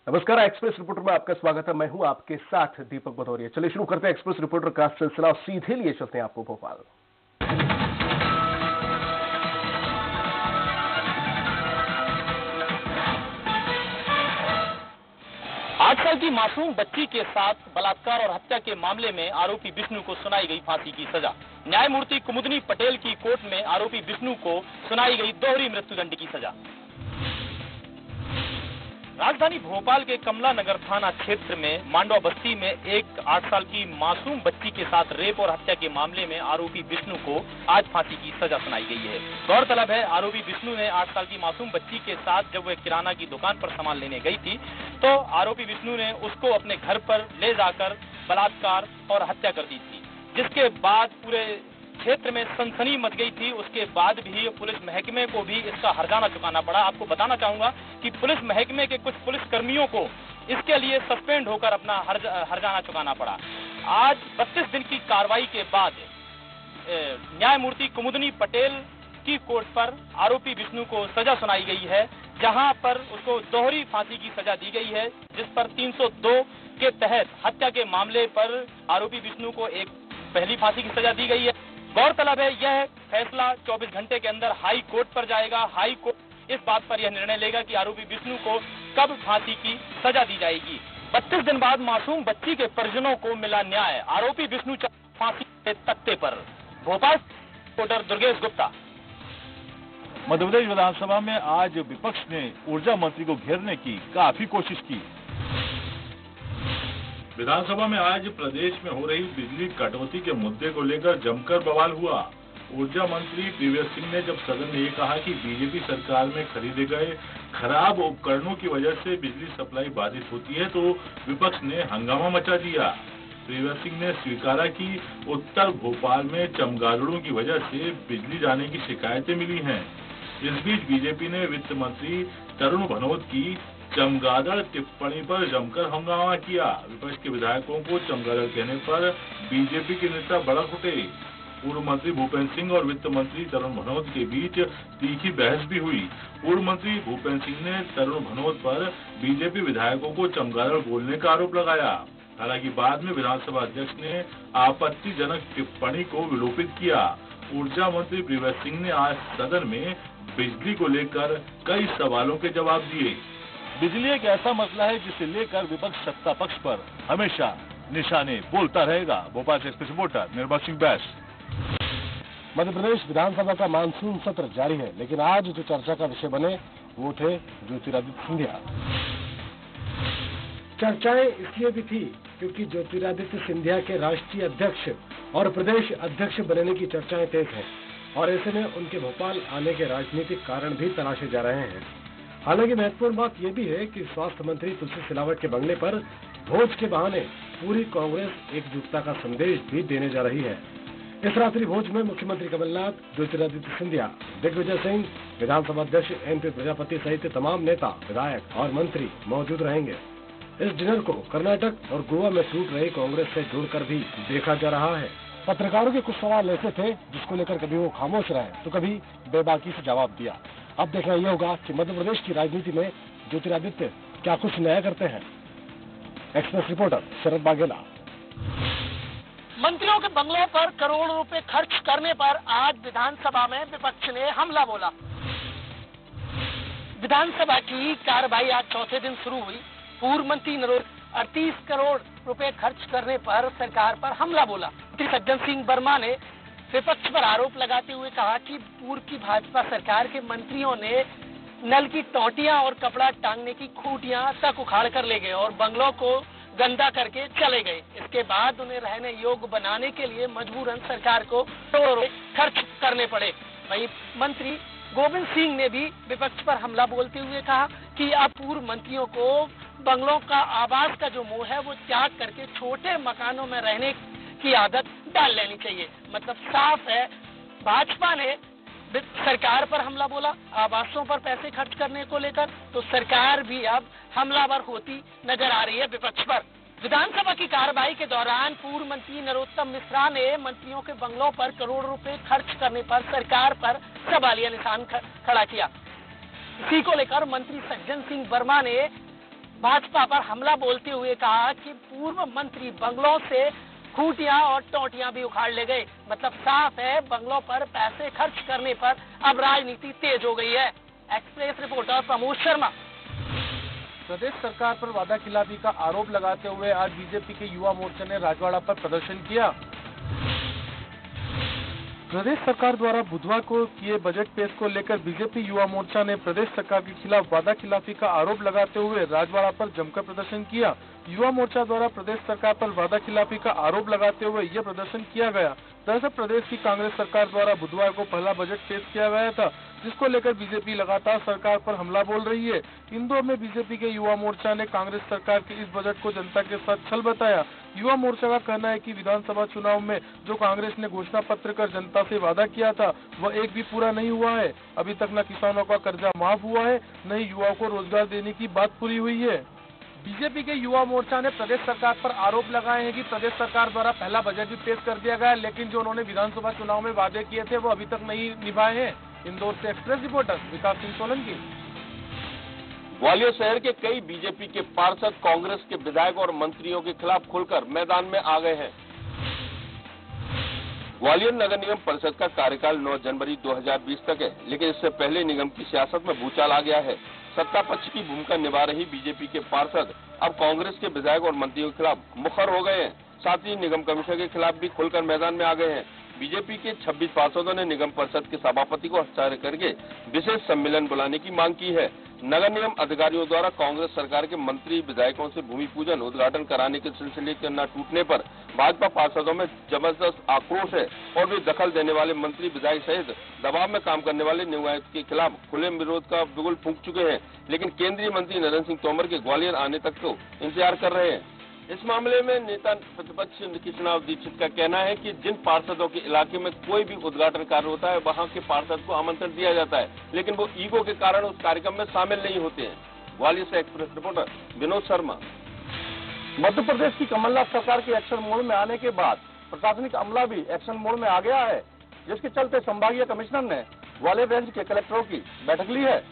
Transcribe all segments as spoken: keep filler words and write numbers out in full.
नमस्कार, express reporter में आपका स्वागत है। मैं हूं आपके साथ दीपक भदौरिया। चलिए शुरू करते हैं एक्सप्रेस रिपोर्टर का सिलसिला। सीधे लिए चलते हैं आपको भोपाल। आठ साल की मासूम बच्ची के साथ बलात्कार और हत्या के मामले में आरोपी विष्णु को सुनाई गई फांसी की सजा। न्यायमूर्ति कुमुदनी पटेल की कोर्ट में आरोपी विष्णु को सुनाई गई दोहरी मृत्युदंड की सजा। राजधानी भोपाल के कमला नगर थाना क्षेत्र में मांडवा बस्ती में एक आठ साल की मासूम बच्ची के साथ रेप और हत्या के मामले में आरोपी विष्णु को आज फांसी की सजा सुनाई गई है। गौरतलब है, आरोपी विष्णु ने आठ साल की मासूम बच्ची के साथ जब वह किराना की दुकान पर सामान लेने गई थी तो आरोपी विष्णु ने उसको अपने घर पर ले जाकर बलात्कार और हत्या कर दी थी, जिसके बाद पूरे क्षेत्र में सनसनी मच गई थी। उसके बाद भी पुलिस महकमे को भी इसका हर्जाना चुकाना पड़ा। आपको बताना चाहूंगा कि पुलिस महकमे के कुछ पुलिस कर्मियों को इसके लिए सस्पेंड होकर अपना हर्ज, हर्जाना चुकाना पड़ा। आज बत्तीस दिन की कार्रवाई के बाद न्यायमूर्ति कुमुदनी पटेल की कोर्ट पर आरोपी विष्णु को सजा सुनाई गई है, जहां पर उसको दोहरी फांसी की सजा दी गई है, जिस पर तीन सौ दो के तहत हत्या के मामले पर आरोपी विष्णु को एक पहली फांसी की सजा दी गई है। गौरतलब है, यह फैसला चौबीस घंटे के अंदर हाई कोर्ट पर जाएगा। हाई कोर्ट इस बात पर यह निर्णय लेगा कि आरोपी विष्णु को कब फांसी की सजा दी जाएगी। बत्तीस दिन बाद मासूम बच्ची के परिजनों को मिला न्याय। आरोपी विष्णु फांसी के तख्ते पर। भोपाल रिपोर्टर दुर्गेश गुप्ता। मध्य प्रदेश विधानसभा में आज विपक्ष ने ऊर्जा मंत्री को घेरने की काफी कोशिश की। विधानसभा में आज प्रदेश में हो रही बिजली कटौती के मुद्दे को लेकर जमकर बवाल हुआ। ऊर्जा मंत्री पीवी सिंह ने जब सदन में ये कहा कि बीजेपी सरकार में खरीदे गए खराब उपकरणों की वजह से बिजली सप्लाई बाधित होती है, तो विपक्ष ने हंगामा मचा दिया। पीवी सिंह ने स्वीकारा कि उत्तर भोपाल में चमगादड़ों की वजह से बिजली जाने की शिकायतें मिली हैं। इस बीच बीजेपी ने वित्त मंत्री तरुण भनोत की चमगादड़ टिप्पणी पर जमकर हंगामा किया। विपक्ष के विधायकों को चमगादड़ कहने पर बीजेपी के नेता भड़क उठे। पूर्व मंत्री भूपेंद्र सिंह और वित्त मंत्री तरुण भनोत के बीच तीखी बहस भी हुई। पूर्व मंत्री भूपेंद्र सिंह ने तरुण भनोत पर बीजेपी विधायकों को चमगादड़ बोलने का आरोप लगाया। हालांकि बाद में विधानसभा अध्यक्ष ने आपत्तिजनक टिप्पणी को विलोपित किया। ऊर्जा मंत्री पीवी सिंह ने आज सदन में बिजली को लेकर कई सवालों के जवाब दिए। बिजली एक ऐसा मसला है जिसे लेकर विपक्ष सत्ता पक्ष पर हमेशा निशाने बोलता रहेगा। भोपाल से एक्सप्रेस रिपोर्टर निर्मल सिंह बैस। मध्य प्रदेश विधानसभा का मानसून सत्र जारी है, लेकिन आज जो चर्चा का विषय बने वो थे ज्योतिरादित्य सिंधिया। चर्चाएं इसलिए भी थी क्योंकि ज्योतिरादित्य सिंधिया के राष्ट्रीय अध्यक्ष और प्रदेश अध्यक्ष बनने की चर्चाएं तेज हैं और ऐसे में उनके भोपाल आने के राजनीतिक कारण भी तलाशे जा रहे हैं। हालांकि महत्वपूर्ण बात यह भी है कि स्वास्थ्य मंत्री तुलसी सिलावट के बंगले पर भोज के बहाने पूरी कांग्रेस एकजुटता का संदेश भी देने जा रही है। इस रात्रि भोज में मुख्यमंत्री कमलनाथ, ज्योतिरादित्य सिंधिया, दिग्विजय सिंह, विधानसभा अध्यक्ष एनपी प्रजापति सहित तमाम नेता, विधायक और मंत्री मौजूद रहेंगे। इस डिनर को कर्नाटक और गोवा में टूट रही कांग्रेस से जोड़कर भी देखा जा रहा है। पत्रकारों के कुछ सवाल ऐसे थे जिसको लेकर कभी वो खामोश रहे तो कभी बेबाकी से जवाब दिया। अब देखना यह होगा कि मध्य प्रदेश की राजनीति में ज्योतिरादित्य क्या कुछ नया करते हैं। Express reporter Sharad Baghela. मंत्रियों के बंगलों पर करोड़ों रुपए खर्च करने पर आज विधानसभा में विपक्ष ने हमला बोला। विधानसभा की कार्रवाई आज चौथे दिन शुरू हुई। पूर्व मंत्री नरोत्तम अड़तीस करोड़ रुपए खर्च करने पर सरकार पर हमला बोला। मंत्री सज्जन सिंह वर्मा ने विपक्ष पर आरोप लगाते हुए कहा कि पूर्व की भाजपा सरकार के मंत्रियों ने नल की टोंटियां और कपड़ा टांगने की खूंटियां तक उखाड़ कर ले गए और बंगलों को गंदा करके चले गए। इसके बाद उन्हें रहने योग्य बनाने के लिए मजबूरन सरकार को करोड़ों रुपए खर्च करने पड़े। वहीं मंत्री गोविंद सिंह ने भी विपक्ष पर हमला बोलते हुए कहा कि अब पूर्व मंत्रियों को बंगलों का आवास का जो मोह है वो त्याग करके छोटे मकानों में रहने की आदत डाल लेनी चाहिए। मतलब साफ है, भाजपा ने सरकार पर हमला बोला आवासों पर पैसे खर्च करने को लेकर, तो सरकार भी अब हमलावर होती नजर आ रही है विपक्ष पर। विधानसभा की कार्रवाई के दौरान पूर्व मंत्री नरोत्तम मिश्रा ने मंत्रियों के बंगलों पर करोड़ रुपए खर्च करने पर सरकार पर सवालिया निशान खड़ा किया। इसी को लेकर मंत्री सज्जन सिंह वर्मा ने भाजपा पर हमला बोलते हुए कहा कि पूर्व मंत्री बंगलों से खूंटियां और टोंटियां भी उखाड़ ले गए। मतलब साफ है, बंगलों पर पैसे खर्च करने पर अब राजनीति तेज हो गई है। Express reporter Pramod Sharma. प्रदेश सरकार पर वादा खिलाफी का आरोप लगाते हुए आज बीजेपी के युवा मोर्चा ने राजवाड़ा पर प्रदर्शन किया। प्रदेश सरकार द्वारा बुधवार को किए बजट पेश को लेकर बीजेपी युवा मोर्चा ने प्रदेश सरकार के खिलाफ वादा खिलाफी का आरोप लगाते हुए राजवाड़ा पर जमकर प्रदर्शन किया। युवा मोर्चा द्वारा प्रदेश सरकार पर वादा खिलाफी का आरोप लगाते हुए यह प्रदर्शन किया गया। दरअसल प्रदेश की कांग्रेस सरकार द्वारा बुधवार को पहला बजट पेश किया गया था, जिसको लेकर बीजेपी लगातार सरकार पर हमला बोल रही है। इंदौर में बीजेपी के युवा मोर्चा ने कांग्रेस सरकार के इस बजट को जनता के साथ छल बताया। युवा मोर्चा का कहना है कि विधानसभा चुनाव में जो कांग्रेस ने घोषणा पत्र कर जनता से वादा किया था वह एक भी पूरा नहीं हुआ है। अभी तक न किसानों का कर्जा माफ हुआ है, न ही युवाओं को रोजगार देने की बात पूरी हुई है। बीजेपी के युवा मोर्चा ने प्रदेश सरकार पर आरोप लगाए हैं कि प्रदेश सरकार द्वारा पहला बजट भी पेश कर दिया गया है, लेकिन जो उन्होंने विधानसभा चुनाव में वादे किए थे वो अभी तक नहीं निभाए हैं। इंदौर से एक्सप्रेस रिपोर्टर विकास सिंह सोलंकी। ग्वालियर शहर के कई बीजेपी के पार्षद कांग्रेस के विधायक और मंत्रियों के खिलाफ खुलकर मैदान में आ गए हैं। ग्वालियर नगर निगम परिषद का कार्यकाल नौ जनवरी दो हज़ार बीस तक है, लेकिन इससे पहले निगम की सियासत में भूचाल आ गया है। सत्ता पक्ष की भूमिका निभा रही बीजेपी के पार्षद अब कांग्रेस के विधायक और मंत्रियों के खिलाफ मुखर हो गए हैं। साथ ही निगम कमिश्नर के खिलाफ भी खुलकर मैदान में आ गए हैं। बीजेपी के छब्बीस पार्षदों ने निगम परिषद के सभापति को हस्ताक्षर करके विशेष सम्मेलन बुलाने की मांग की है। नगर निगम अधिकारियों द्वारा कांग्रेस सरकार के मंत्री विधायकों से भूमि पूजन उद्घाटन कराने के सिलसिले के न टूटने पर भाजपा पार्षदों में जबरदस्त आक्रोश है और वे दखल देने वाले मंत्री विधायक सहित दबाव में काम करने वाले निगमायुक्त के खिलाफ खुले विरोध का बिगुल फूंक चुके हैं। लेकिन केंद्रीय मंत्री नरेंद्र सिंह तोमर के ग्वालियर आने तक तो इंतजार कर रहे हैं। इस मामले में नेता प्रतिपक्ष कृष्णा दीक्षित का कहना है कि जिन पार्षदों के इलाके में कोई भी उद्घाटन कार्य होता है वहां के पार्षद को आमंत्रण दिया जाता है, लेकिन वो ईगो के कारण उस कार्यक्रम में शामिल नहीं होते हैं। ग्वालियर से एक्सप्रेस रिपोर्टर विनोद शर्मा। मध्य प्रदेश की कमलनाथ सरकार के एक्शन मोड में आने के बाद प्रशासनिक अमला भी एक्शन मोड में आ गया है, जिसके चलते संभागीय कमिश्नर ने ग्वालियर रेंज के कलेक्टरों की बैठक ली है।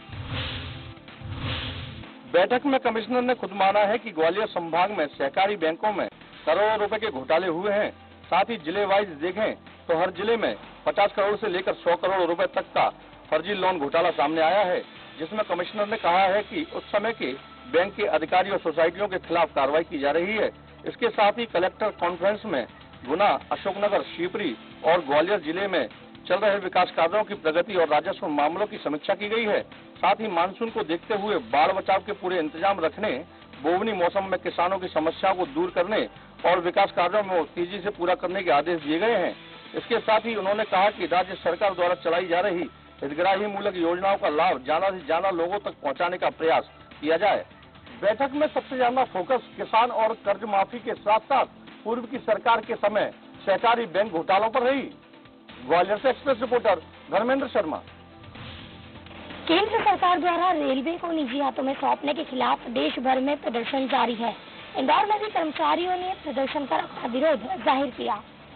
बैठक में कमिश्नर ने खुद माना है कि ग्वालियर संभाग में सहकारी बैंकों में करोड़ों रुपए के घोटाले हुए हैं। साथ ही जिले वाइज देखें तो हर जिले में पचास करोड़ से लेकर सौ करोड़ रुपए तक का फर्जी लोन घोटाला सामने आया है, जिसमें कमिश्नर ने कहा है कि उस समय के बैंक के अधिकारी और सोसाइटियों के खिलाफ कार्रवाई की जा रही है। इसके साथ ही कलेक्टर कॉन्फ्रेंस में गुना, अशोकनगर, शिवपुरी और ग्वालियर जिले में चल रहे विकास कार्यों की प्रगति और राजस्व मामलों की समीक्षा की गई है। साथ ही मानसून को देखते हुए बाढ़ बचाव के पूरे इंतजाम रखने, बोवनी मौसम में किसानों की समस्याओं को दूर करने और विकास कार्यों में तेजी से पूरा करने के आदेश दिए गए हैं। इसके साथ ही उन्होंने कहा कि राज्य सरकार द्वारा चलाई जा रही हितग्राही मूलक योजनाओं का लाभ ज्यादा से ज्यादा लोगों तक पहुंचाने का प्रयास किया जाए। बैठक में सबसे ज्यादा फोकस किसान और कर्ज माफी के साथ साथ पूर्व की सरकार के समय सहकारी बैंक घोटालों पर रही। ग्वालियर से एक्सप्रेस रिपोर्टर धर्मेंद्र शर्मा। केंद्र सरकार द्वारा रेलवे को निजी हाथों में सौंपने के खिलाफ देश भर में प्रदर्शन जारी है। इंदौर में भी कर्मचारियों ने प्रदर्शन कर अपना विरोध जाहिर किया।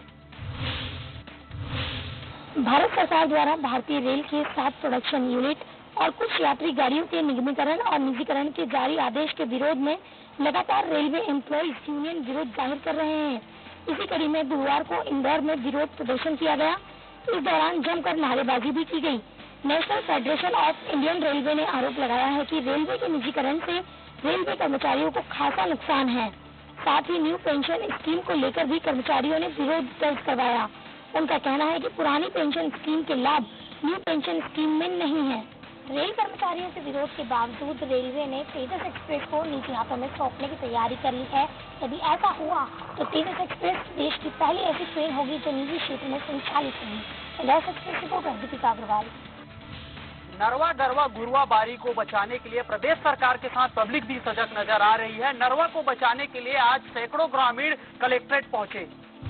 भारत सरकार द्वारा भारतीय रेल के सात प्रोडक्शन यूनिट और कुछ यात्री गाड़ियों के निगमीकरण और निजीकरण के जारी आदेश के विरोध में लगातार रेलवे एम्प्लॉइज यूनियन विरोध जाहिर कर रहे हैं। इसी कड़ी में बुधवार को इंदौर में विरोध प्रदर्शन किया गया। इस दौरान जमकर नारेबाजी भी की गई। National federation of Indian railway ने आरोप लगाया है कि रेलवे के निजीकरण से रेलवे कर्मचारियों को खासा नुकसान है। साथ ही न्यू पेंशन स्कीम को लेकर भी कर्मचारियों ने विरोध दर्ज करवाया। उनका कहना है कि पुरानी पेंशन स्कीम के लाभ न्यू पेंशन स्कीम में नहीं है। रेल कर्मचारियों के विरोध के बावजूद रेलवे ने तेजस एक्सप्रेस को निजी हाथों में सौंपने की तैयारी कर ली है। यदि ऐसा हुआ तो तेजस एक्सप्रेस देश की पहली ऐसी ट्रेन होगी जो निजी क्षेत्र में संचालित होगी। Express reporter Deepika Agrawal. नरवा गरवा गुरुआ बारी को बचाने के लिए प्रदेश सरकार के साथ पब्लिक भी सजग नजर आ रही है। नरवा को बचाने के लिए आज सैकड़ों ग्रामीण कलेक्ट्रेट पहुंचे।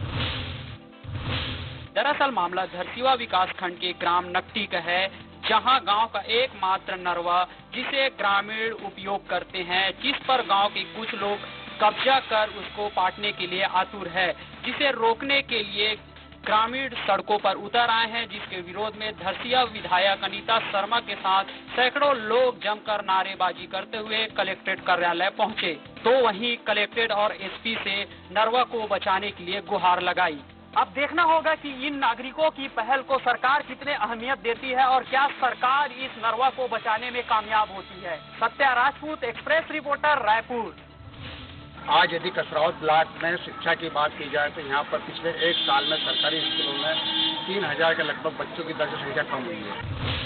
दरअसल मामला धरसीवा विकास खंड के ग्राम नकटी का है, जहां गांव का एकमात्र नरवा जिसे ग्रामीण उपयोग करते हैं, जिस पर गांव के कुछ लोग कब्जा कर उसको पाटने के लिए आतुर है, जिसे रोकने के लिए ग्रामीण सड़कों पर उतर आए हैं, जिसके विरोध में धरसिया विधायक अनीता शर्मा के साथ सैकड़ों लोग जमकर नारेबाजी करते हुए कलेक्ट्रेट कार्यालय पहुंचे। तो वहीं कलेक्ट्रेट और एसपी से नरवा को बचाने के लिए गुहार लगाई। अब देखना होगा कि इन नागरिकों की पहल को सरकार कितने अहमियत देती है और क्या सरकार इस नरवा को बचाने में कामयाब होती है। Satya Rajput, express reporter, Raipur. आज यदि कसरावत ब्लॉक में शिक्षा की बात की जाए तो यहाँ पर पिछले एक साल में सरकारी स्कूलों में तीन हजार के लगभग बच्चों की दर्ज संख्या कम हुई है।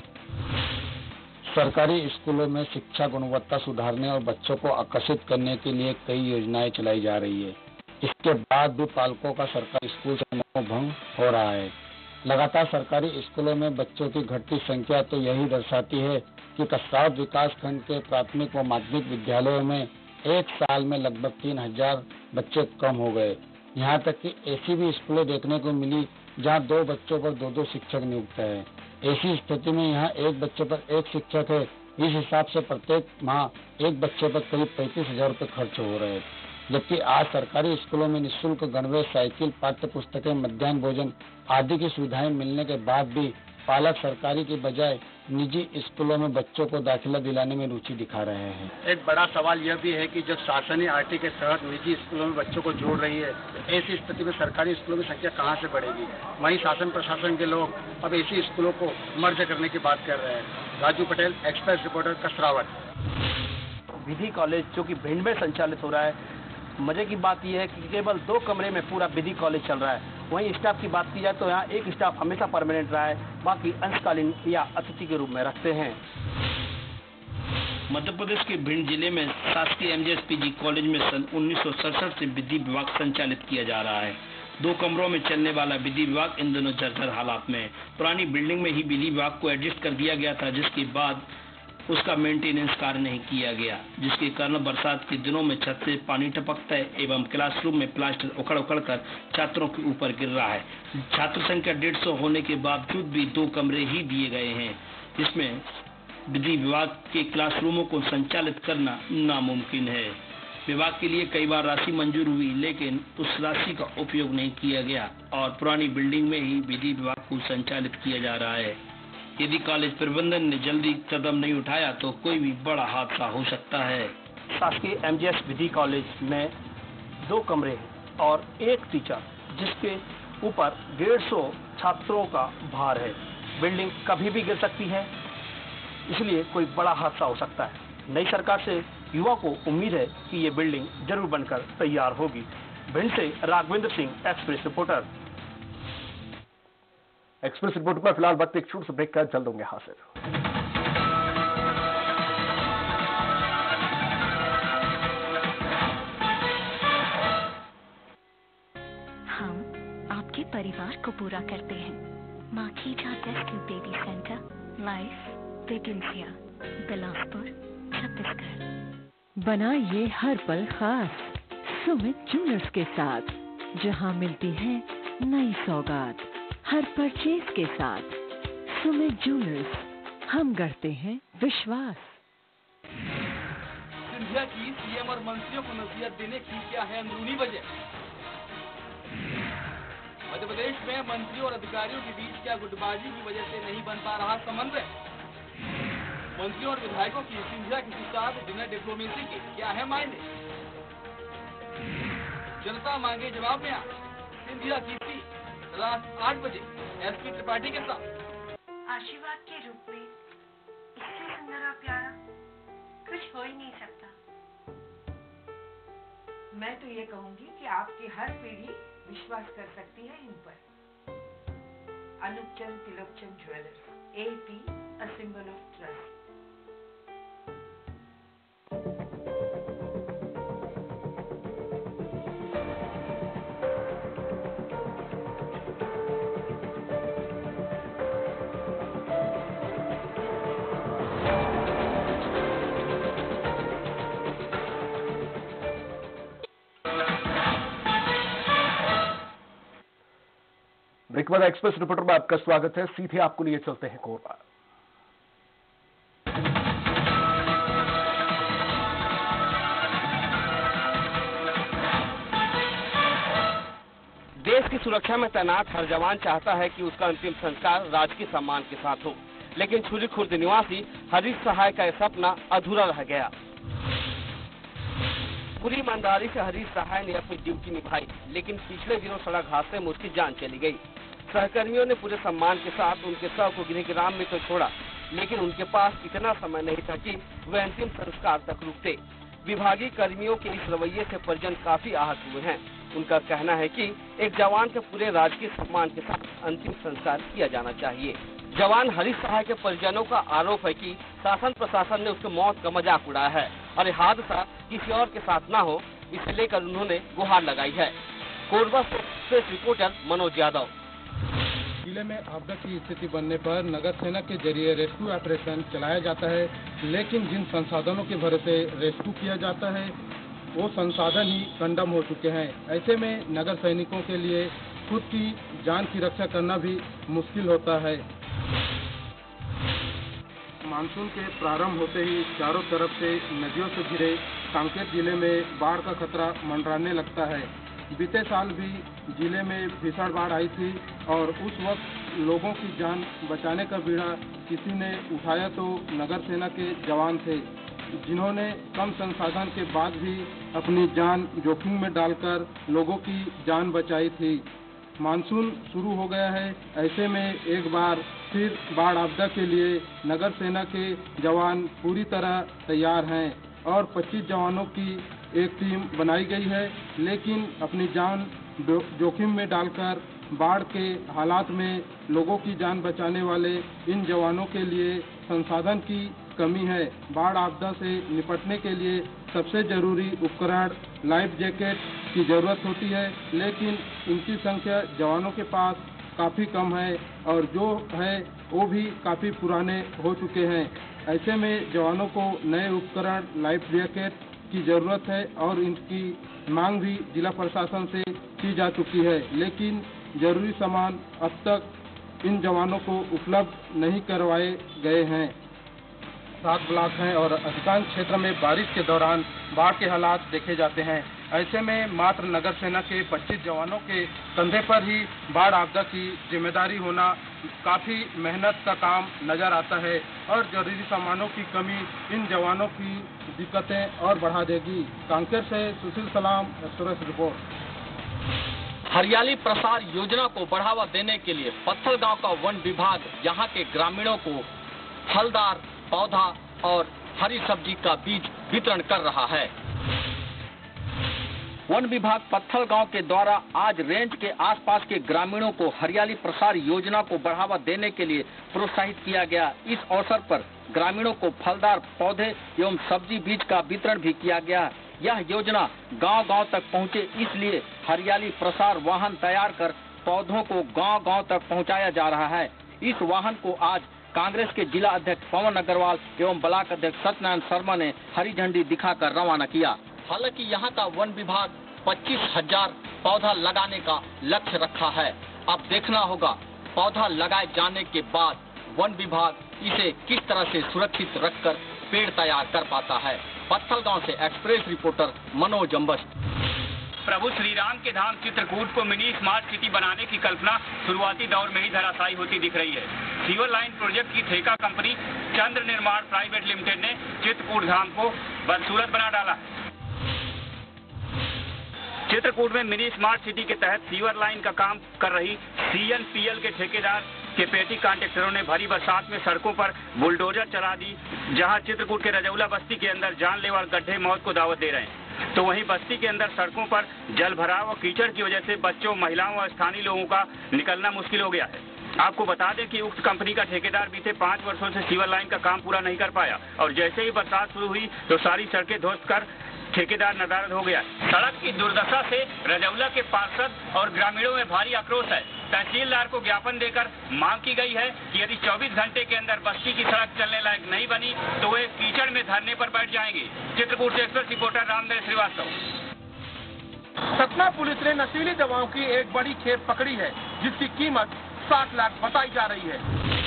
सरकारी स्कूलों में शिक्षा गुणवत्ता सुधारने और बच्चों को आकर्षित करने के लिए कई योजनाएं चलाई जा रही है। इसके बाद भी पालकों का सरकारी स्कूल से मनोभंग हो रहा है। लगातार सरकारी स्कूलों में बच्चों की घटती संख्या तो यही दर्शाती है कि कसरावत विकास खंड के प्राथमिक व माध्यमिक विद्यालयों में एक साल में लगभग तीन हजार बच्चे कम हो गए। यहाँ तक कि ऐसी भी स्कूलें देखने को मिली जहाँ दो बच्चों पर दो दो शिक्षक नियुक्त है। ऐसी स्थिति में यहाँ एक बच्चे पर एक शिक्षक है। इस हिसाब से प्रत्येक माह एक बच्चे पर करीब पैंतीस हजार रूपए खर्च हो रहे हैं। जबकि आज सरकारी स्कूलों में निःशुल्क गणवेश, साइकिल, पाठ्य पुस्तकें, मध्याह्न भोजन आदि की सुविधाएं मिलने के बाद भी पालक सरकारी की बजाय निजी स्कूलों में बच्चों को दाखिला दिलाने में रुचि दिखा रहे हैं। एक बड़ा सवाल यह भी है कि जब शासनीय आरटी के तहत निजी स्कूलों में बच्चों को जोड़ रही है, तो ऐसी स्थिति में सरकारी स्कूलों की संख्या कहां से बढ़ेगी। वहीं शासन प्रशासन के लोग अब ऐसी स्कूलों को मर्ज करने की बात कर रहे हैं। Raju Patel, express reporter, Kasrawad. विधि कॉलेज जो कि भिंड में संचालित हो रहा है, मजे की बात यह है कि केवल दो कमरे में पूरा विधि कॉलेज चल रहा है। वहीं स्टाफ की बात की जाए तो यहाँ एक स्टाफ हमेशा परमानेंट रहा है, बाकी अंशकालीन या अतिथि के रूप में रखते हैं। मध्य प्रदेश के भिंड जिले में शासकीय एमजीएस पीजी कॉलेज में सन उन्नीस सौ सड़सठ से विधि विभाग संचालित किया जा रहा है। दो कमरों में चलने वाला विधि विभाग इन दोनों जर्जर हालात में पुरानी बिल्डिंग में ही विधि विभाग को एडजस्ट कर दिया गया था, जिसके बाद उसका मेंटेनेंस कार्य नहीं किया गया, जिसके कारण बरसात के दिनों में छत से पानी टपकता है एवं क्लासरूम में प्लास्टर उखड़ उखड़ कर छात्रों के ऊपर गिर रहा है। छात्र संख्या डेढ़ सौ होने के बावजूद भी दो कमरे ही दिए गए हैं, जिसमें विधि विभाग के क्लासरूमों को संचालित करना नामुमकिन है। विभाग के लिए कई बार राशि मंजूर हुई, लेकिन उस राशि का उपयोग नहीं किया गया और पुरानी बिल्डिंग में ही विधि विभाग को संचालित किया जा रहा है। यदि कॉलेज प्रबंधन ने जल्दी कदम नहीं उठाया तो कोई भी बड़ा हादसा हो सकता है। शासकीय एमजीएस विधि कॉलेज में दो कमरे हैं और एक टीचर, जिसके ऊपर डेढ़ सौ छात्रों का भार है। बिल्डिंग कभी भी गिर सकती है, इसलिए कोई बड़ा हादसा हो सकता है। नई सरकार से युवा को उम्मीद है कि ये बिल्डिंग जरूर बनकर तैयार होगी। भिंड से Raghvendra Singh, express reporter. Express report पर फिलहाल वक्त एक छोटे से ब्रेक का, जल्द होंगे हाजिर। हम आपके परिवार को पूरा करते हैं। Makhija rescue baby centre, life begins Bilaspur, Chhattisgarh. बनाइए हर पल खास सुमित ज्वेलर्स के साथ, जहां मिलती है नई सौगात हर परचेज के साथ। सुमित ज्वेलर्स, हम गढ़ते हैं विश्वास। सिंधिया की सीएम और मंत्रियों को नसीहत देने की क्या है अंदरूनी वजह। मध्य प्रदेश में मंत्रियों और अधिकारियों के बीच क्या गुटबाजी की वजह से नहीं बन पा रहा समन्वय। मंत्रियों और विधायकों की सिंधिया के साथ डिनर डिप्लोमेसी के क्या है मायने। जनता मांगे जवाब में आ सिंधिया की रात आठ बजे एसपी त्रिपाठी के साथ। आशीर्वाद के रूप में इससे सुंदर और प्यारा कुछ हो ही नहीं सकता। मैं तो ये कहूंगी कि आपकी हर पीढ़ी विश्वास कर सकती है इन पर। Anupchand Tilakchand jewellers, AP, a symbol of trust. Break बाद एक्सप्रेस रिपोर्टर में आपका स्वागत है। सीधे आपको लिए चलते हैं कोरबा। देश की सुरक्षा में तैनात हर जवान चाहता है कि उसका अंतिम संस्कार राजकीय सम्मान के साथ हो, लेकिन छुरी खुर्द निवासी हरीश सहाय का यह सपना अधूरा रह गया। पूरी ईमानदारी से हरीश सहाय ने अपनी ड्यूटी निभाई, लेकिन पिछले दिनों सड़क हादसे में उसकी जान चली गई। सहकर्मियों ने पूरे सम्मान के साथ उनके शव को गृहग्राम में तो छोड़ा, लेकिन उनके पास इतना समय नहीं था कि वे अंतिम संस्कार तक रुकते। विभागीय कर्मियों के इस रवैये से परिजन काफी आहत हुए हैं। उनका कहना है कि एक जवान के पूरे राजकीय सम्मान के साथ अंतिम संस्कार किया जाना चाहिए। जवान हरीश सहाय के परिजनों का आरोप है कि शासन प्रशासन ने उसकी मौत का मजाक उड़ाया है और यह हादसा किसी और के साथ न हो, इसे लेकर उन्होंने गुहार लगाई है। कोरबा से रिपोर्टर मनोज यादव। जिले में आपदा की स्थिति बनने पर नगर सेना के जरिए रेस्क्यू ऑपरेशन चलाया जाता है, लेकिन जिन संसाधनों के भरोसे रेस्क्यू किया जाता है वो संसाधन ही कंडम हो चुके हैं। ऐसे में नगर सैनिकों के लिए खुद की जान की रक्षा करना भी मुश्किल होता है। मानसून के प्रारंभ होते ही चारों तरफ से नदियों से घिरे कांकेर जिले में बाढ़ का खतरा मंडराने लगता है। बीते साल भी जिले में भीषण बाढ़ आई थी और उस वक्त लोगों की जान बचाने का बीड़ा किसी ने उठाया तो नगर सेना के जवान थे, जिन्होंने कम संसाधन के बाद भी अपनी जान जोखिम में डालकर लोगों की जान बचाई थी। मानसून शुरू हो गया है, ऐसे में एक बार फिर बाढ़ आपदा के लिए नगर सेना के जवान पूरी तरह तैयार हैं और पच्चीस जवानों की एक टीम बनाई गई है, लेकिन अपनी जान जोखिम में डालकर बाढ़ के हालात में लोगों की जान बचाने वाले इन जवानों के लिए संसाधन की कमी है। बाढ़ आपदा से निपटने के लिए सबसे जरूरी उपकरण लाइफ जैकेट की जरूरत होती है, लेकिन इनकी संख्या जवानों के पास काफ़ी कम है और जो है वो भी काफ़ी पुराने हो चुके हैं। ऐसे में जवानों को नए उपकरण लाइफ जैकेट की ज़रूरत है और इनकी मांग भी जिला प्रशासन से की जा चुकी है, लेकिन जरूरी सामान अब तक इन जवानों को उपलब्ध नहीं करवाए गए हैं। सात ब्लॉक हैं और अधिकांश क्षेत्र में बारिश के दौरान बाढ़ के हालात देखे जाते हैं। ऐसे में मात्र नगर सेना के पच्चीस जवानों के कंधे पर ही बाढ़ आपदा की जिम्मेदारी होना काफ़ी मेहनत का काम नजर आता है और जरूरी सामानों की कमी इन जवानों की दिक्कतें और बढ़ा देगी। कांकेर से सुशील सलाम, एक्सप्रेस रिपोर्ट। हरियाली प्रसार योजना को बढ़ावा देने के लिए पत्थल गांव का वन विभाग यहां के ग्रामीणों को फलदार पौधा और हरी सब्जी का बीज वितरण कर रहा है। वन विभाग पत्थल गांव के द्वारा आज रेंज के आसपास के ग्रामीणों को हरियाली प्रसार योजना को बढ़ावा देने के लिए प्रोत्साहित किया गया। इस अवसर पर ग्रामीणों को फलदार पौधे एवं सब्जी बीज का वितरण भी किया गया। यह योजना गांव-गांव तक पहुंचे, इसलिए हरियाली प्रसार वाहन तैयार कर पौधों को गांव-गांव तक पहुंचाया जा रहा है। इस वाहन को आज कांग्रेस के जिला अध्यक्ष पवन अग्रवाल एवं ब्लॉक अध्यक्ष सत्यनारायण शर्मा ने हरी झंडी दिखाकर रवाना किया। हालांकि यहां का वन विभाग पच्चीस हजार पौधा लगाने का लक्ष्य रखा है। अब देखना होगा पौधा लगाए जाने के बाद वन विभाग इसे किस तरह से सुरक्षित रखकर पेड़ तैयार कर पाता है। पत्थल गांव से एक्सप्रेस रिपोर्टर मनोज अम्बस्ट। प्रभु श्री राम के धाम चित्रकूट को मिनी स्मार्ट सिटी बनाने की कल्पना शुरुआती दौर में ही धराशायी होती दिख रही है। सीवर लाइन प्रोजेक्ट की ठेका कंपनी चंद्र निर्माण प्राइवेट लिमिटेड ने चित्रकूट धाम को बदसूरत बना डाला। चित्रकूट में मिनी स्मार्ट सिटी के तहत सीवर लाइन का काम कर रही सी एन पी एल के ठेकेदार के पेटी कॉन्ट्रैक्टरों ने भरी बरसात में सड़कों पर बुलडोजर चला दी। जहां चित्रकूट के रजौला बस्ती के अंदर जानलेवा गड्ढे मौत को दावत दे रहे हैं, तो वहीं बस्ती के अंदर सड़कों पर जल भराव और कीचड़ की वजह से बच्चों, महिलाओं और स्थानीय लोगों का निकलना मुश्किल हो गया है। आपको बता दें कि उक्त कंपनी का ठेकेदार बीते पाँच वर्षों से सीवर लाइन का काम पूरा नहीं कर पाया और जैसे ही बरसात शुरू हुई तो सारी सड़कें ध्वस्त कर ठेकेदार नदारद हो गया। सड़क की दुर्दशा से रजौला के पार्षद और ग्रामीणों में भारी आक्रोश है। तहसीलदार को ज्ञापन देकर मांग की गई है कि यदि चौबीस घंटे के अंदर बस्ती की सड़क चलने लायक नहीं बनी तो वे कीचड़ में धरने पर बैठ जाएंगे। चित्रकूट से express reporter Ramdev Shrivastava. Satna police ने नशीली दवाओं की एक बड़ी खेप पकड़ी है, जिसकी कीमत सात लाख बताई जा रही है।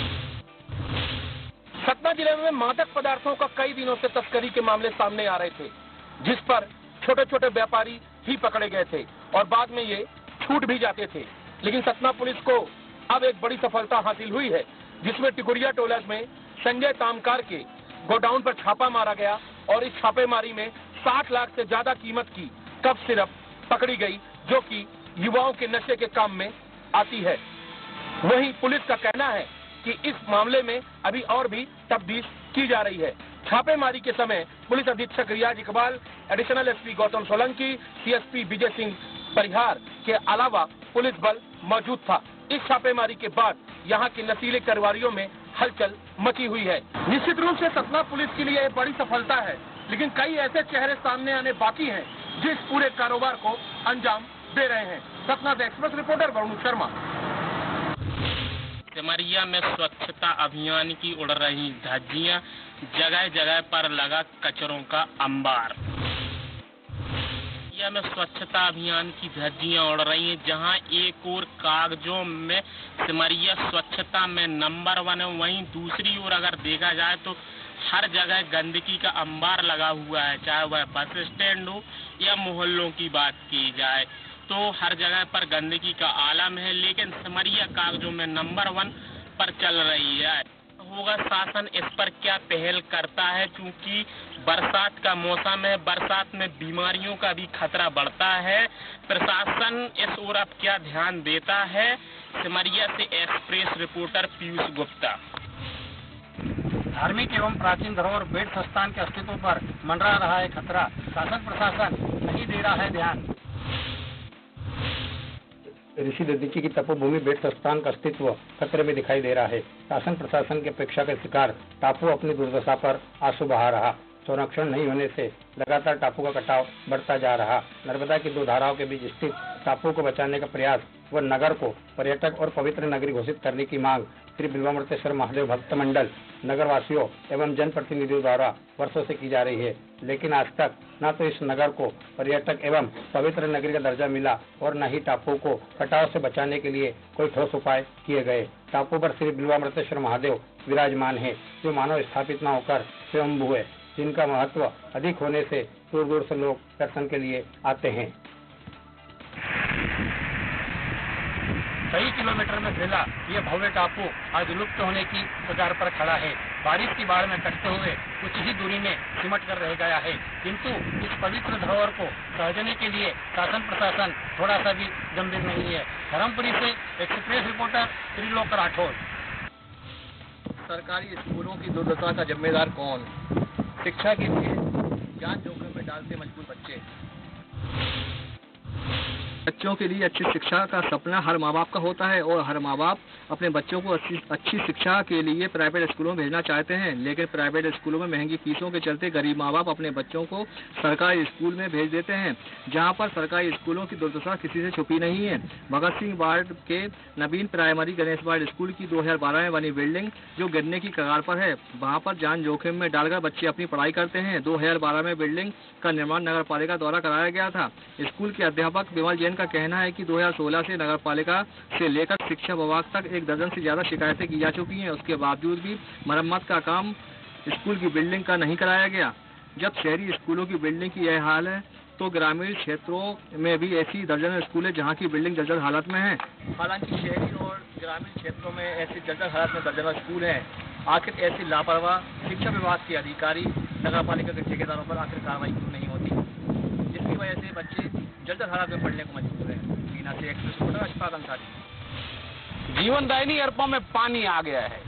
सतना जिले में मादक पदार्थों का कई दिनों से तस्करी के मामले सामने आ रहे थे, जिस पर छोटे छोटे व्यापारी ही पकड़े गए थे और बाद में ये छूट भी जाते थे। लेकिन सतना पुलिस को अब एक बड़ी सफलता हासिल हुई है, जिसमें टिकुरिया टोला में संजय तामकार के गोडाउन पर छापा मारा गया और इस छापेमारी में साठ लाख से ज्यादा कीमत की कफ सिरप पकड़ी गई, जो कि युवाओं के नशे के काम में आती है। वहीं पुलिस का कहना है कि इस मामले में अभी और भी तफ्तीश की जा रही है। छापेमारी के समय पुलिस अधीक्षक Riyaz Iqbal, additional SP Gautam Solanki, CSP Vijay Singh Parihar के अलावा पुलिस बल मौजूद था। इस छापेमारी के बाद यहाँ के नशीले कारोबारियों में हलचल मची हुई है। निश्चित रूप से सतना पुलिस के लिए एक बड़ी सफलता है, लेकिन कई ऐसे चेहरे सामने आने बाकी हैं जिस पूरे कारोबार को अंजाम दे रहे हैं। सतना से एक्सप्रेस रिपोर्टर वरुण शर्मा। सिमरिया में स्वच्छता अभियान की उड़ रही धज्जियां, जगह जगह पर लगा कचरों का अंबार। सिमरिया में स्वच्छता अभियान की धज्जियां उड़ रही हैं, जहां एक ओर कागजों में सिमरिया स्वच्छता में नंबर वन है, वहीं दूसरी ओर अगर देखा जाए तो हर जगह गंदगी का अंबार लगा हुआ है। चाहे वह बस स्टैंड हो या मोहल्लों की बात की जाए तो हर जगह पर गंदगी का आलम है, लेकिन सिमरिया कागजों में नंबर वन पर चल रही है। होगा शासन इस पर क्या पहल करता है, क्योंकि बरसात का मौसम है, बरसात में बीमारियों का भी खतरा बढ़ता है। प्रशासन इस ओर अब क्या ध्यान देता है? सिमरिया से एक्सप्रेस रिपोर्टर पीयूष गुप्ता। धार्मिक एवं प्राचीन धरोहर बेट संस्थान के अस्तित्व पर मंडरा रहा है खतरा, शासन प्रशासन नहीं दे रहा है ध्यान। ऋषि दधीची की तपोभूमि बेट संस्थान का अस्तित्व खतरे में दिखाई दे रहा है। शासन प्रशासन की अपेक्षा के शिकार टापू अपनी दुर्दशा पर आंसू बहा रहा। संरक्षण नहीं होने से लगातार टापू का कटाव बढ़ता जा रहा। नर्मदा की दो धाराओं के बीच स्थित टापू को बचाने का प्रयास व नगर को पर्यटक और पवित्र नगरी घोषित करने की मांग श्री बिल्वामृतेश्वर महादेव भक्त मंडल, नगर वासियों एवं जनप्रतिनिधियों द्वारा वर्षों से की जा रही है, लेकिन आज तक न तो इस नगर को पर्यटक एवं पवित्र नगरी का दर्जा मिला और न ही टापू को कटाव से बचाने के लिए कोई ठोस उपाय किए गए। टापू पर श्री बिल्वामृतेश्वर महादेव विराजमान है, जो मानव स्थापित न होकर स्वयंभू है, जिनका महत्व अधिक होने से दूर दूर से लोग दर्शन के लिए आते हैं। कई किलोमीटर में फैला ये भव्य टापू आज लुप्त होने की कगार पर खड़ा है। बारिश की बाढ़ में कटते हुए कुछ ही दूरी में सिमट कर रह गया है, किंतु इस पवित्र धरोहर को सहेजने के लिए शासन प्रशासन थोड़ा सा भी गंभीर नहीं है। धर्मपुरी से एक्सप्रेस रिपोर्टर त्रिलोक राठौर। सरकारी स्कूलों की दुर्दशा का जिम्मेदार कौन? शिक्षा के लिए जान जोखिम में डालते मजबूर बच्चे। बच्चों के लिए अच्छी शिक्षा का सपना हर माँ बाप का होता है और हर माँ बाप अपने बच्चों को अच्छी अच्छी शिक्षा के लिए प्राइवेट स्कूलों में भेजना चाहते हैं, लेकिन प्राइवेट स्कूलों में महंगी फीसों के चलते गरीब माँ बाप अपने बच्चों को सरकारी स्कूल में भेज देते हैं, जहाँ पर सरकारी स्कूलों की दुर्दशा किसी से छुपी नहीं है। भगत सिंह वार्ड के नवीन प्राइमरी गणेश वार्ड स्कूल की दो हजार बारह में बनी बिल्डिंग जो गिरने की कगार पर है, वहाँ पर जान जोखिम में डालकर बच्चे अपनी पढ़ाई करते हैं। दो हजार बारह में बिल्डिंग का निर्माण नगर पालिका द्वारा कराया गया था। स्कूल के अध्यापक विमल जैन का कहना है कि दो हजार सोलह से नगर पालिका से लेकर शिक्षा विभाग तक एक दर्जन से ज्यादा शिकायतें की जा चुकी हैं। उसके बावजूद भी मरम्मत का काम स्कूल की बिल्डिंग का नहीं कराया गया। जब शहरी स्कूलों की बिल्डिंग की यह हाल है तो ग्रामीण क्षेत्रों में भी ऐसी दर्जनों स्कूल है जहाँ की बिल्डिंग जर्जर हालत में है। हालांकि शहरी और ग्रामीण क्षेत्रों में ऐसी जर्जर हालत में दर्जनों स्कूल हैं। आखिर ऐसी लापरवाह शिक्षा विभाग के अधिकारी नगर पालिका के ठेकेदारों पर आखिर कार्रवाई क्यों नहीं होती, जिसकी वजह से बच्चे जर्जर हालत में पढ़ने को मजबूर हैं। बीना से एक्सप्रेस रिपोर्टर अशफाक अंसारी। जीवनदायिनी अरपा में पानी आ गया है।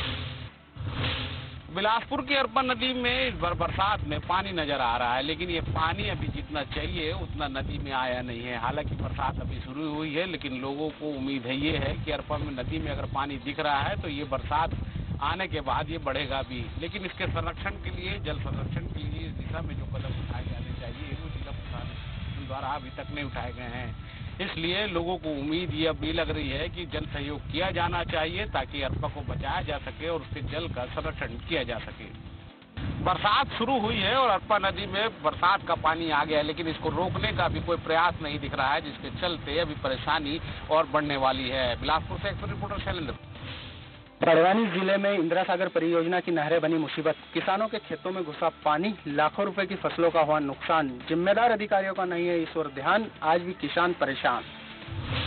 बिलासपुर की अरपा नदी में इस बार बरसात में पानी नजर आ रहा है, लेकिन ये पानी अभी जितना चाहिए उतना नदी में आया नहीं है। हालांकि बरसात अभी शुरू हुई है, लेकिन लोगों को उम्मीद है ये है कि अरपा में नदी में अगर पानी दिख रहा है तो ये बरसात आने के बाद ये बढ़ेगा भी। लेकिन इसके संरक्षण के लिए, जल संरक्षण के लिए इस दिशा में जो कदम उठाए जाने चाहिए वो जिला प्रशासन द्वारा अभी तक नहीं उठाए गए हैं। इसलिए लोगों को उम्मीद ये अभी लग रही है कि जन सहयोग किया जाना चाहिए ताकि अरपा को बचाया जा सके और उसके जल का संरक्षण किया जा सके। बरसात शुरू हुई है और अरपा नदी में बरसात का पानी आ गया है, लेकिन इसको रोकने का भी कोई प्रयास नहीं दिख रहा है, जिसके चलते अभी परेशानी और बढ़ने वाली है। बिलासपुर से एक्सप्रेस रिपोर्टर शैलेंद्र। बड़वानी जिले में इंदिरा सागर परियोजना की नहरें बनी मुसीबत। किसानों के खेतों में घुसा पानी, लाखों रुपए की फसलों का हुआ नुकसान। जिम्मेदार अधिकारियों का नहीं है इस ओर ध्यान, आज भी किसान परेशान।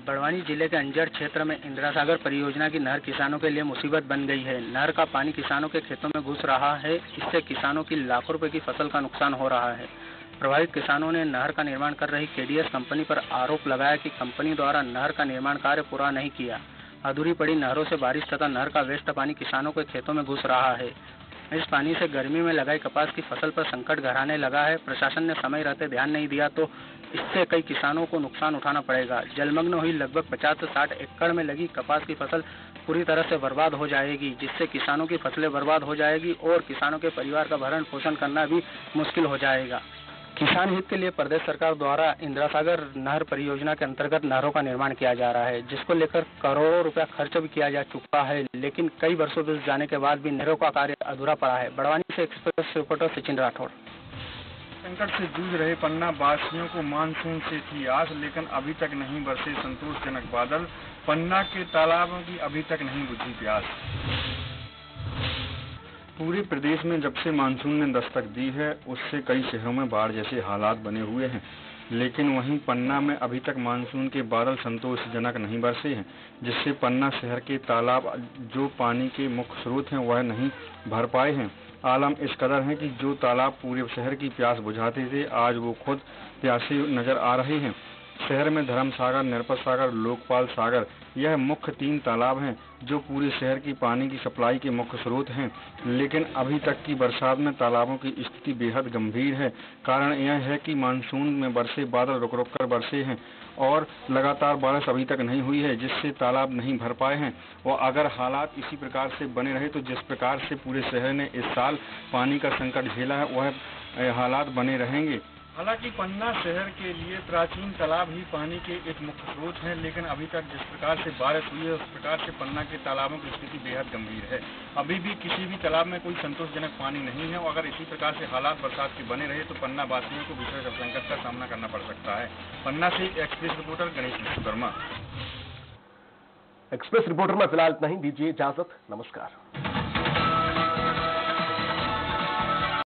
बड़वानी जिले के अंजड़ क्षेत्र में इंदिरा सागर परियोजना की नहर किसानों के लिए मुसीबत बन गई है। नहर का पानी किसानों के खेतों में घुस रहा है। इससे किसानों की लाखों रुपए की फसल का नुकसान हो रहा है। प्रभावित किसानों ने नहर का निर्माण कर रही केडीएस कंपनी पर आरोप लगाया कि कंपनी द्वारा नहर का निर्माण कार्य पूरा नहीं किया। अधूरी पड़ी नहरों से बारिश तथा नहर का वेस्ट पानी किसानों के खेतों में घुस रहा है। इस पानी से गर्मी में लगाई कपास की फसल पर संकट गहराने लगा है। प्रशासन ने समय रहते ध्यान नहीं दिया तो इससे कई किसानों को नुकसान उठाना पड़ेगा। जलमग्न हुई लगभग पचास से साठ एकड़ में लगी कपास की फसल पूरी तरह से बर्बाद हो जाएगी, जिससे किसानों की फसलें बर्बाद हो जाएगी और किसानों के परिवार का भरण पोषण करना भी मुश्किल हो जाएगा। किसान हित के लिए प्रदेश सरकार द्वारा इंदिरा सागर नहर परियोजना के अंतर्गत नहरों का निर्माण किया जा रहा है, जिसको लेकर करोड़ों रुपया खर्च भी किया जा चुका है, लेकिन कई वर्षों बीत जाने के बाद भी नहरों का कार्य अधूरा पड़ा है। बड़वानी से एक्सप्रेस रिपोर्टर सचिन राठौड़। संकट से जूझ रहे पन्ना वासियों को मानसून से थी आस, लेकिन अभी तक नहीं बरसे संतोषजनक बादल। पन्ना के तालाबों की अभी तक नहीं बुझी प्यास। पूरे प्रदेश में जब से मानसून ने दस्तक दी है, उससे कई शहरों में बाढ़ जैसे हालात बने हुए हैं, लेकिन वहीं पन्ना में अभी तक मानसून के बादल संतोषजनक नहीं बरसे हैं, जिससे पन्ना शहर के तालाब जो पानी के मुख्य स्रोत हैं वह नहीं भर पाए हैं। आलम इस कदर है कि जो तालाब पूरे शहर की प्यास बुझाते थे, आज वो खुद प्यासे नजर आ रहे हैं। शहर में धर्म सागर, निरपत सागर, लोकपाल सागर यह मुख्य तीन तालाब हैं जो पूरे शहर की पानी की सप्लाई के मुख्य स्रोत हैं, लेकिन अभी तक की बरसात में तालाबों की स्थिति बेहद गंभीर है। कारण यह है कि मानसून में बरसे बादल रुक रुक कर बरसे हैं और लगातार बारिश अभी तक नहीं हुई है, जिससे तालाब नहीं भर पाए हैं। और अगर हालात इसी प्रकार से बने रहे तो जिस प्रकार से पूरे शहर ने इस साल पानी का संकट झेला है वह हालात बने रहेंगे। हालांकि पन्ना शहर के लिए प्राचीन तालाब ही पानी के एक मुख्य स्रोत हैं, लेकिन अभी तक जिस प्रकार से बारिश हुई है उस प्रकार से पन्ना के तालाबों की स्थिति बेहद गंभीर है। अभी भी किसी भी तालाब में कोई संतोषजनक पानी नहीं है और अगर इसी प्रकार से हालात बरसात के बने रहे तो पन्ना वासियों को भीषण संकट का सामना करना पड़ सकता है। पन्ना से express reporter Ganesh Vishwakarma. Express reporter में फिलहाल इतना ही, दीजिए इजाजत, नमस्कार।